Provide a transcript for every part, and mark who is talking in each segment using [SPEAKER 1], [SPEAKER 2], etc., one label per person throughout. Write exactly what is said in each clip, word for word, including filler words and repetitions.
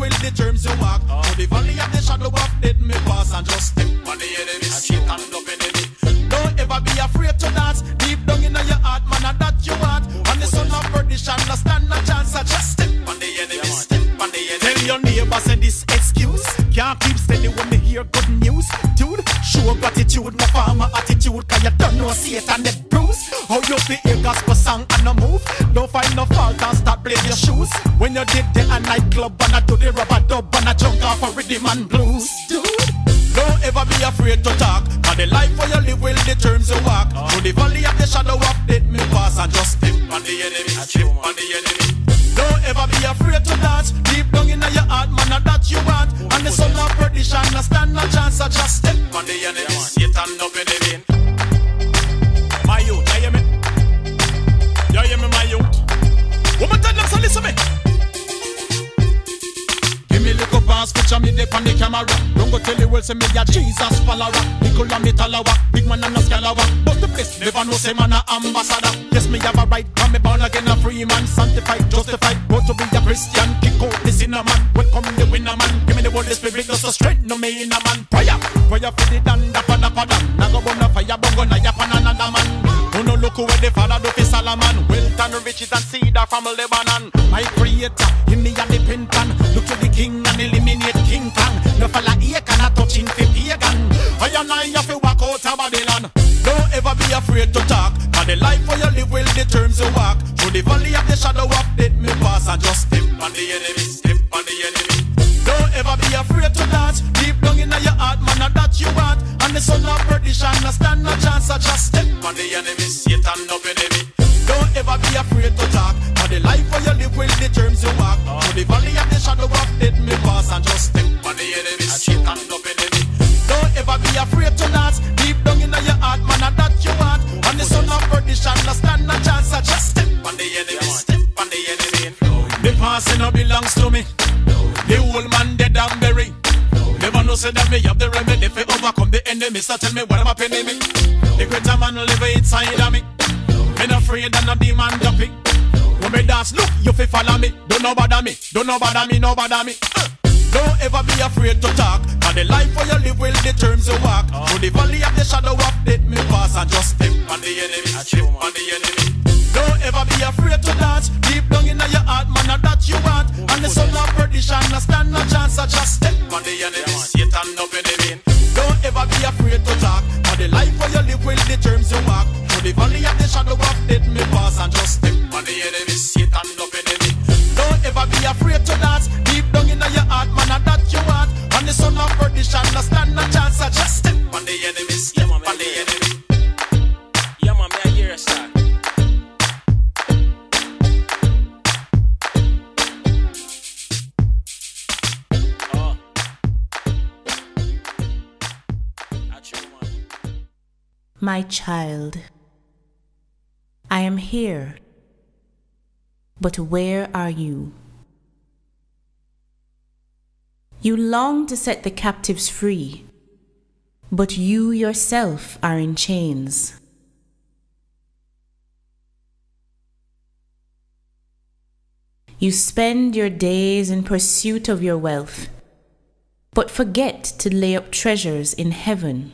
[SPEAKER 1] will the terms you walk. Oh. To the valley of the shadow of death me pass and just step on the enemy, Satan up enemy. Don't ever be afraid to dance. Deep down in your heart, man, and that you want. And the son of perdition, no stand a chance. I just step on the enemy, yeah, step on the enemy. Tell your neighbor, say this excuse. Can't keep steady when me hear good news. Dude, show gratitude, no farmer attitude. Cause you don't know Satan that bruise. How you feel hear gospel song and no move. Don't find no fault and start playing your shoes. When you did the nightclub and I do the rubber dub and I junk off a rhythm and blues. Dude, don't ever be afraid to talk. Cause the life where you live will the terms you walk. Oh. To the valley of the shadow of death me pass and just step on the enemy, step on the enemy. Don't ever be afraid to dance. Deep down in your heart, man, and that you want. Oh, and the son of perdition, no stand no chance. I just step on the enemy, yeah, Satan up in the vein. My youth, you hear me? You hear me, my youth? Woman, tell them so listen me. Give me little pass, picture me there on the camera. Don't go tell the world, say me a Jesus follower. Nicola me talawa, big man and a scalawa. But the place never know say man a ambassador. Yes, me have a right, come me born again a free man. Sanctified, justified, go to be a Christian. Kick out the sinner man, welcome the winner man. Give me the Holy Spirit, just to strengthen me in a man. Prayer, prayer for the dan, da pa da pa dan. Nago bona fire, bongo na ya pan another man. Who no look where the father do fi Solomon. Wealth and riches and cedar from Lebanon. My creator, in me and the pintan. Look to the king and eliminate King Kong. No fella here cannot touch him fi pagan. I and I have to walk out of Babylon. Don't ever be afraid to talk. Cause the life where you live will the terms you walk. Through the valley of the shadow of death me pass and just step on the enemy, step on the enemy. Don't ever be afraid to dance. Deep down in your heart, man, and that you want. And the son of perdition, no stand no chance. I just step on the enemy, Satan up enemy. Don't ever be afraid to talk. Cause the life where you live will the terms you walk. Oh. To the valley of the shadow of death me pass and just step on the enemy, Satan up enemy. Don't ever be afraid to dance. Deep down in your heart, man, and that you want. And the son of perdition, no stand no chance. I just step on the enemy, step on the enemy. The past no belongs to me. The old man dead and buried. Never know say that me have the remedy for overcome the enemy. So tell me what am I penny me? The greater man live inside of me. Me not afraid and no demon jumping. When me dance, look, you fi follow me. Don't know bother me, don't know bother me, no bother me. Uh. Don't ever be afraid to talk. Cause the life where you live will the terms you walk. Oh. Through the valley of the shadow of death me pass and just step on the enemy, step on the enemy. Don't ever be afraid to dance. Deep down in your heart, man, and that you want. And the son of perdition, no stand no chance. I just step on the enemy, Satan up in the vein. Don't ever be afraid to talk. Cause the life where you live will the terms you walk. Through the valley of the shadow of death me pass and just step on the enemy, Satan up in the vein. Don't ever be afraid to dance. Deep down in your heart, man, and that you want. And the son of perdition, no stand no chance. I just step on the enemy, step on the enemy.
[SPEAKER 2] Yeah, man, me I hear a start.
[SPEAKER 3] My child, I am here, but where are you? You long to set the captives free, but you yourself are in chains. You spend your days in pursuit of your wealth, but forget to lay up treasures in heaven.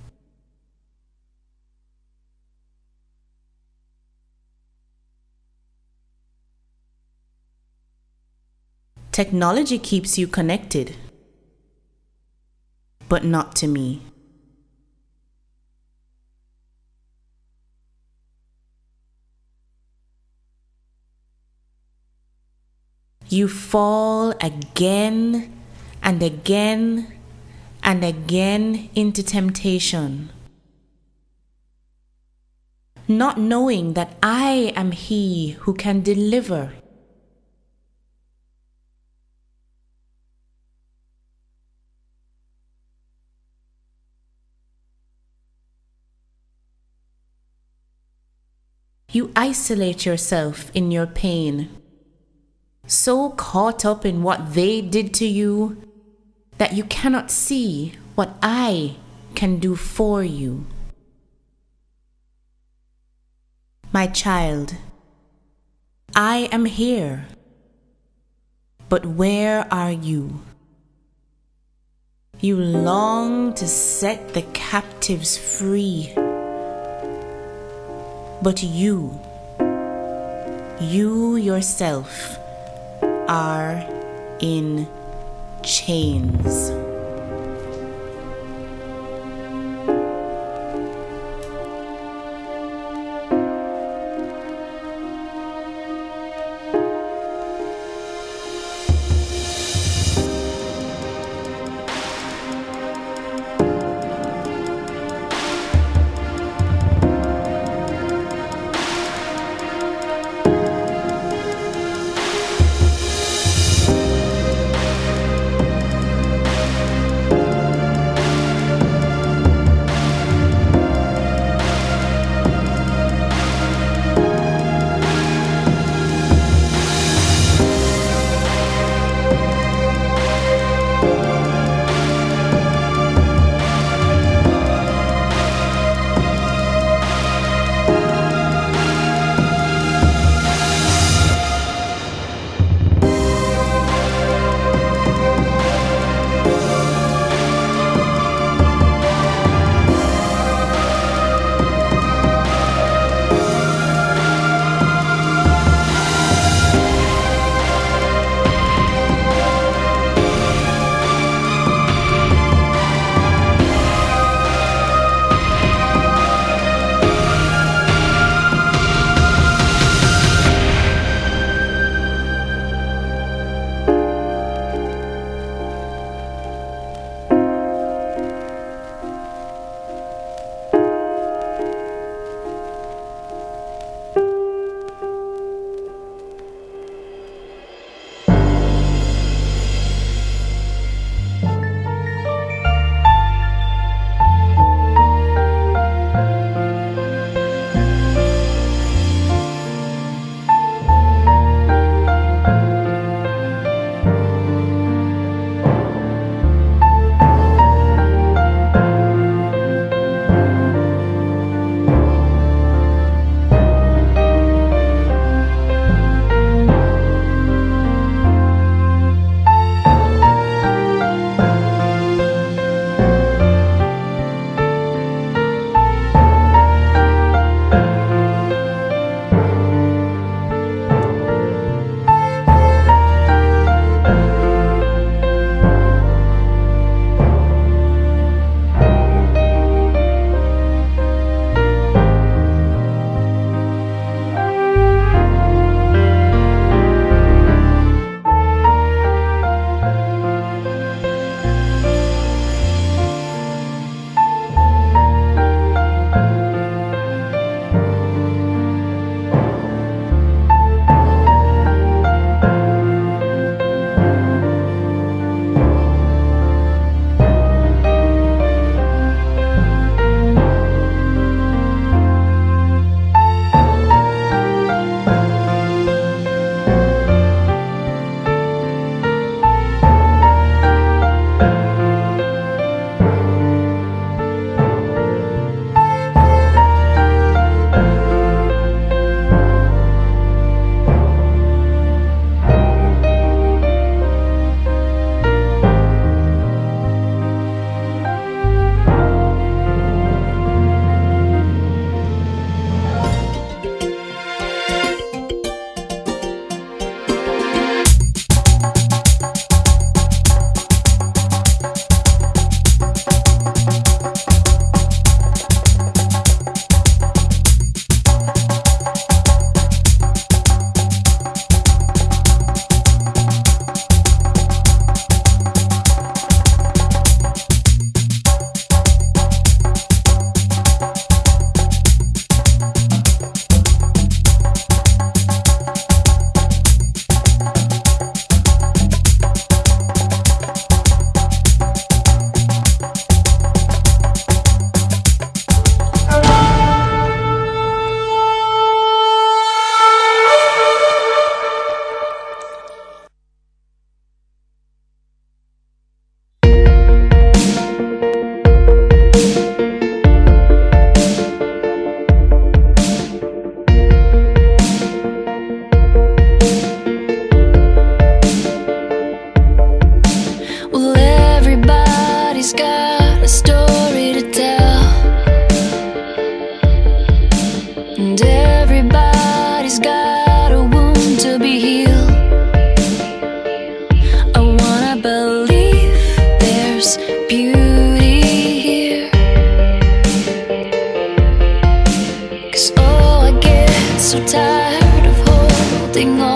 [SPEAKER 3] Technology keeps you connected, but not to me. You fall again and again and again into temptation, not knowing that I am He who can deliver. You isolate yourself in your pain, so caught up in what they did to you that you cannot see what I can do for you. My child, I am here, But where are you? You long to set the captives free. But you, you yourself are in chains.
[SPEAKER 4] everybody's got a story to tell, and everybody's got a wound to be healed. I wanna believe there's beauty here, 'cause oh, I get so tired of holding on.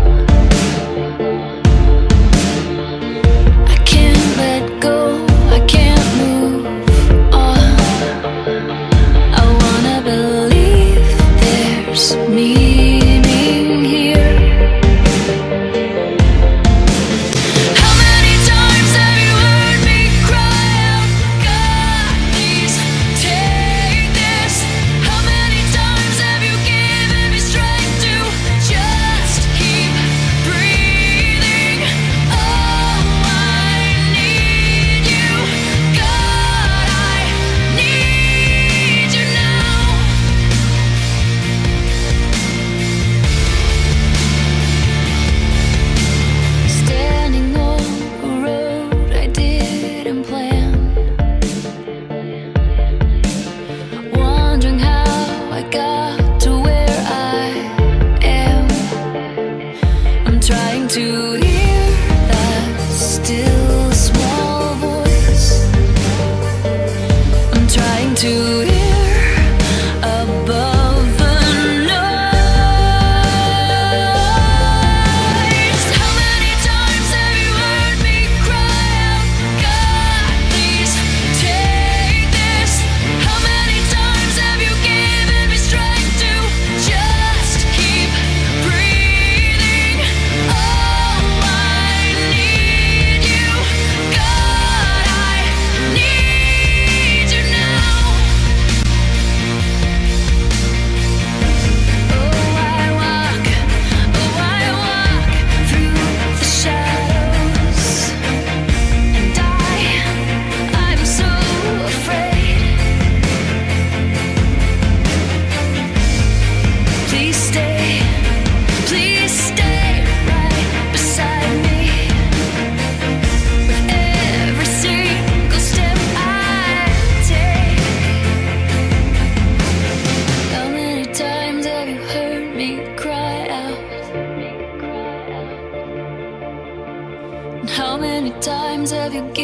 [SPEAKER 5] How many times have you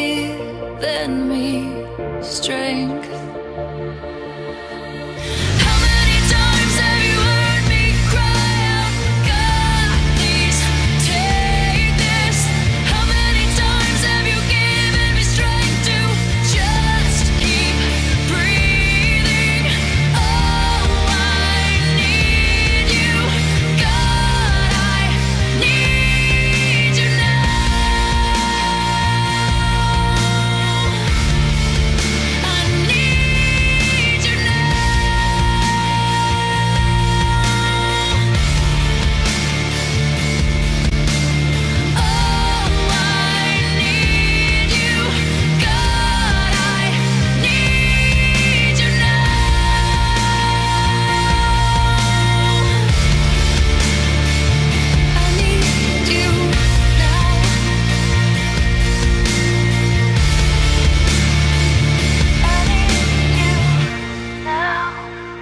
[SPEAKER 5] given me strength? How many times have you heard me cry out, God, please take this? How many times have you given me strength to just keep breathing? Oh, I need you, God, I need you now. I need you now. Oh, I need you, God, I need you now. I need you now. I need you now.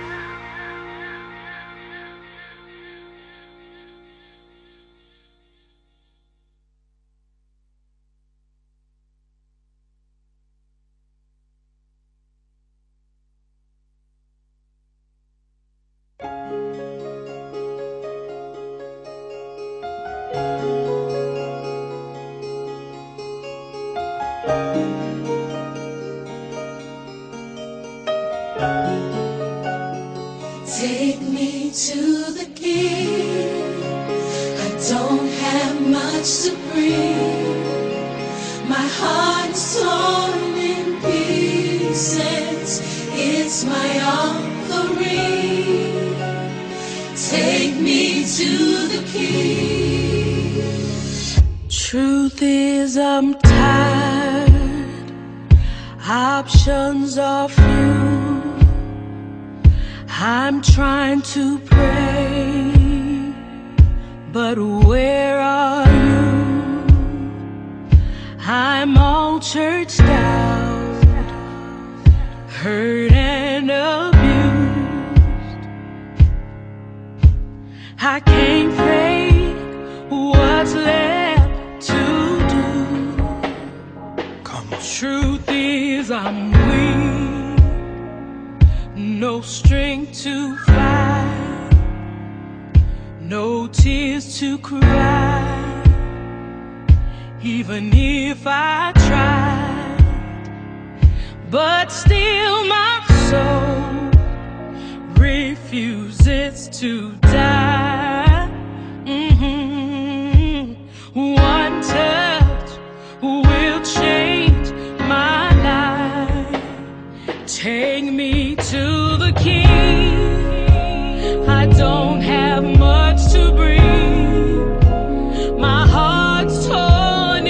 [SPEAKER 4] Take me to the King. I don't have much to bring. My heart is torn in pieces. It's my offering. Take me to the King.
[SPEAKER 6] Truth is, I'm tired. Options are few. I'm trying to pray, but where are you? I'm all churched out, hurt and abused. I can't fake what's left to do. Come on. Truth is I'm weak, no strength to fight, no tears to cry. Even if I tried, but still my soul refuses to die. Mm-hmm. One touch will change my life. Take me to the King. I don't have much to bring. My heart's torn.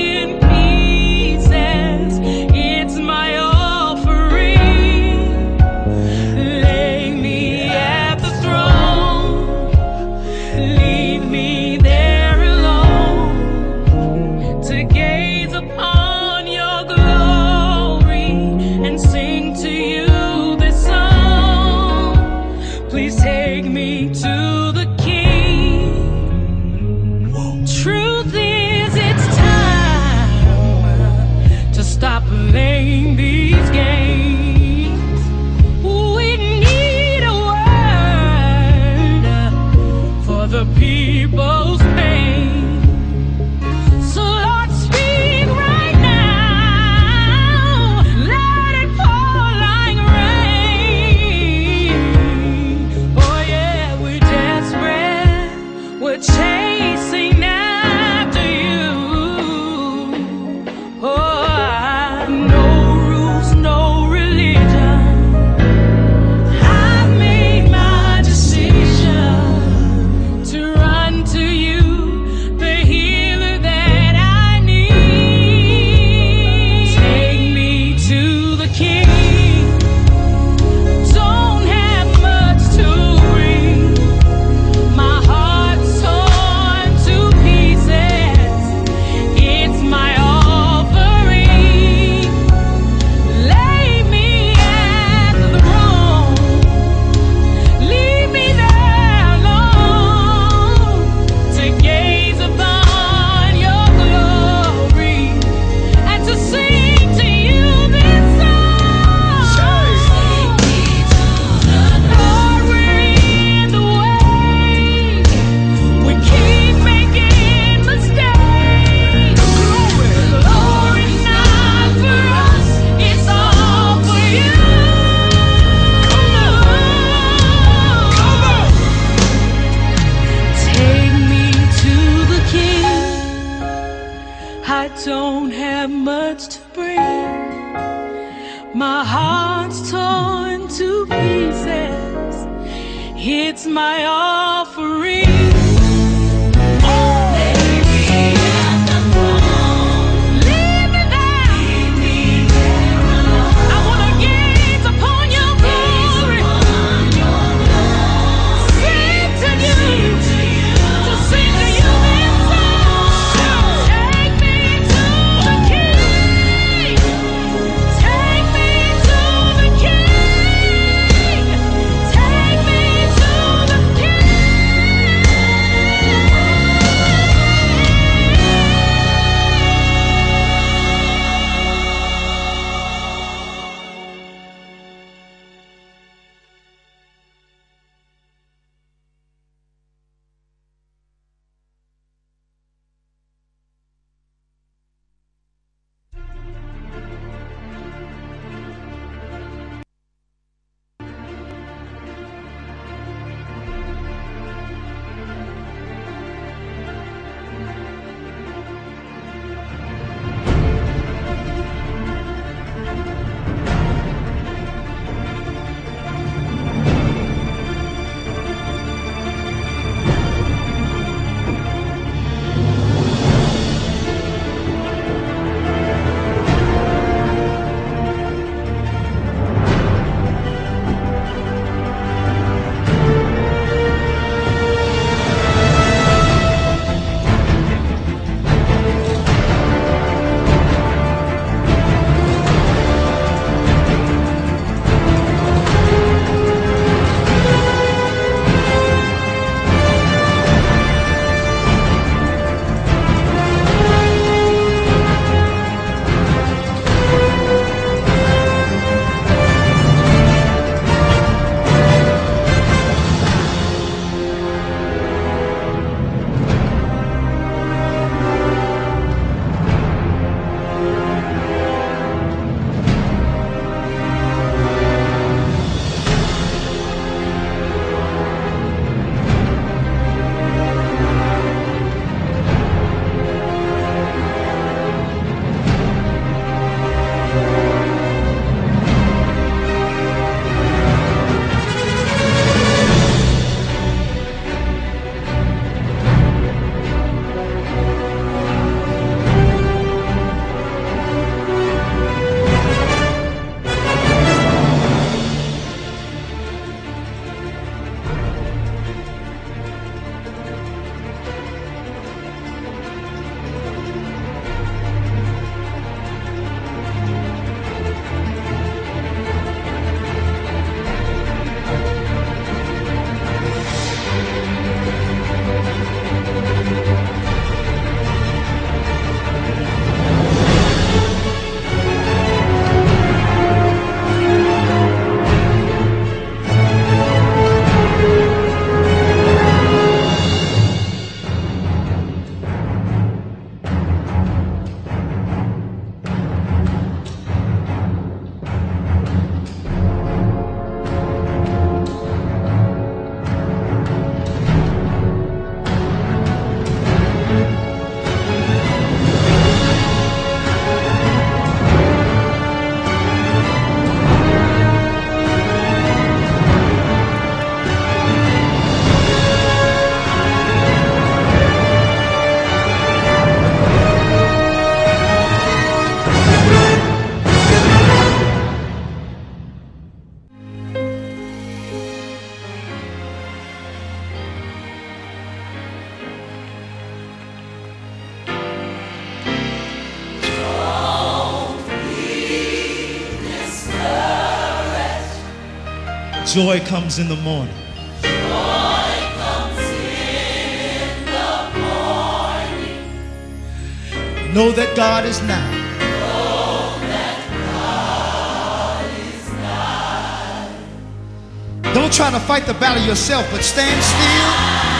[SPEAKER 6] My heart's torn to pieces. It's my offering.
[SPEAKER 5] Take me to the King.
[SPEAKER 7] Joy comes in the morning. Know that God is now.
[SPEAKER 5] Know that God is nigh.
[SPEAKER 7] Don't try to fight the battle yourself, but stand still,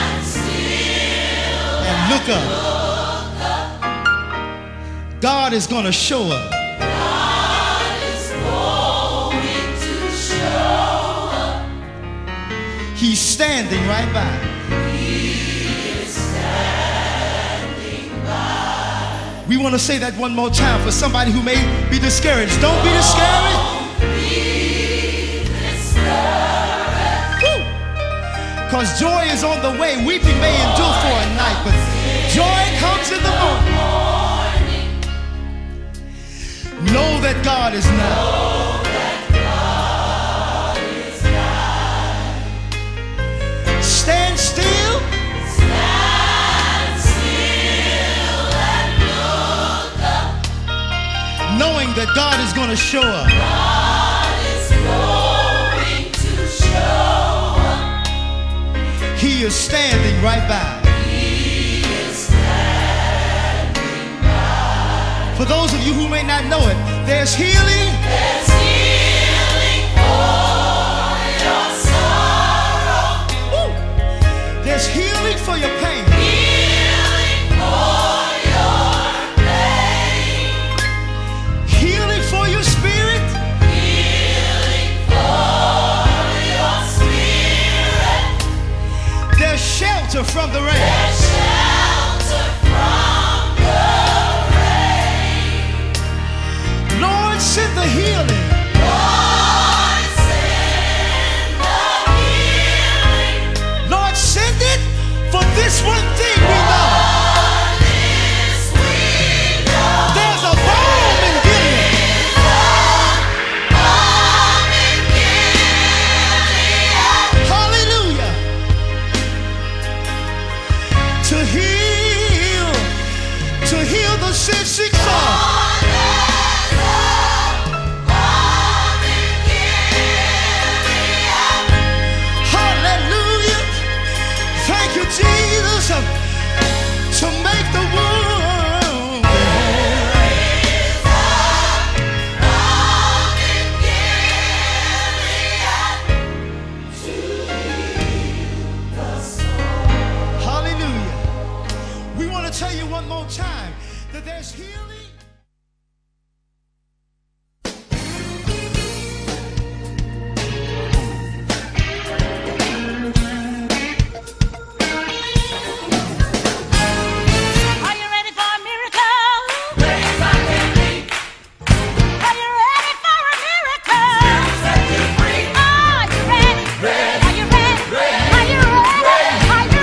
[SPEAKER 5] Stand still
[SPEAKER 7] and look up.
[SPEAKER 5] look up.
[SPEAKER 7] God is going to show up.
[SPEAKER 5] God is going to show up.
[SPEAKER 7] He's standing right by. We want to say that one more time for somebody who may be discouraged. Don't be discouraged.
[SPEAKER 5] Be discouraged.
[SPEAKER 7] Because joy is on the way. Weeping may endure for a night, but joy comes in the morning. Know that God is now. Stand still.
[SPEAKER 5] Stand still and look up.
[SPEAKER 7] Knowing that God is going to show up.
[SPEAKER 5] God is going to show up.
[SPEAKER 7] He is standing right by.
[SPEAKER 5] He is standing by.
[SPEAKER 7] For those of you who may not know it, there's healing.
[SPEAKER 5] There's healing for your sorrow.
[SPEAKER 7] Woo. There's healing for your pain.
[SPEAKER 5] Healing for your pain.
[SPEAKER 7] Healing for your spirit.
[SPEAKER 5] Healing for your spirit.
[SPEAKER 7] There's shelter from the rain.
[SPEAKER 5] There's shelter from the rain.
[SPEAKER 7] Lord, send the healing.
[SPEAKER 5] Lord, send the healing.
[SPEAKER 7] Lord, send it for this one thing we know.
[SPEAKER 5] For this we know.
[SPEAKER 7] There's a balm in Gilead.
[SPEAKER 5] Balm in Gilead.
[SPEAKER 7] Hallelujah. To heal, to heal the sick, sick soul.
[SPEAKER 5] Balm in Gilead.
[SPEAKER 7] Hallelujah. Thank you, Jesus, to make the world
[SPEAKER 5] Raise up balm in Gilead to heal the soul.
[SPEAKER 7] Hallelujah. We want to tell you one more time that there's healing.
[SPEAKER 6] Are you ready for a miracle?
[SPEAKER 5] Raise up and be
[SPEAKER 6] Are you ready for a miracle?
[SPEAKER 5] set you free.
[SPEAKER 6] Are you ready?
[SPEAKER 5] Ready.
[SPEAKER 6] Are you ready?
[SPEAKER 5] Ready.
[SPEAKER 6] Are you ready? Are you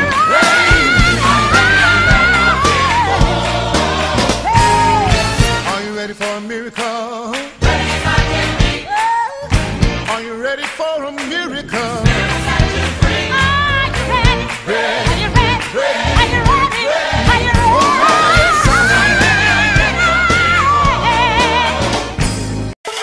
[SPEAKER 6] ready?
[SPEAKER 8] Are you ready for a miracle?
[SPEAKER 5] Raise up and be
[SPEAKER 8] Are you ready for a miracle?
[SPEAKER 5] set you free.
[SPEAKER 6] Are you ready? Are you ready? Are you ready? Are you ready?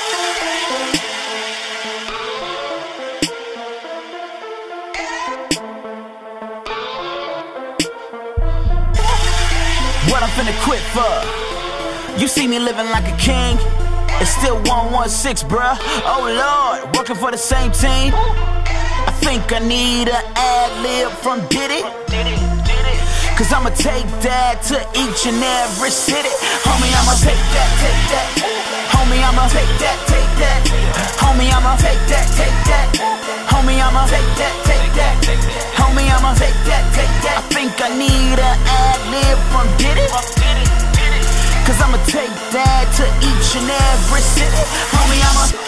[SPEAKER 9] What I'm finna quit for? You see me living like a king. It's still one one six, bruh. Oh Lord, working for the same team. I think I need an ad-lib from Diddy. Cause I'ma take that to each and every city. Homie, I'ma take that, take that. Homie, I'ma take that, take that. Homie, I'ma take that, take that. Homie, I'ma take that, take that. Homie, I'ma take that, take that. I think I need an ad-lib from Diddy. Cause I'ma take that to each and every city. Homie, I'ma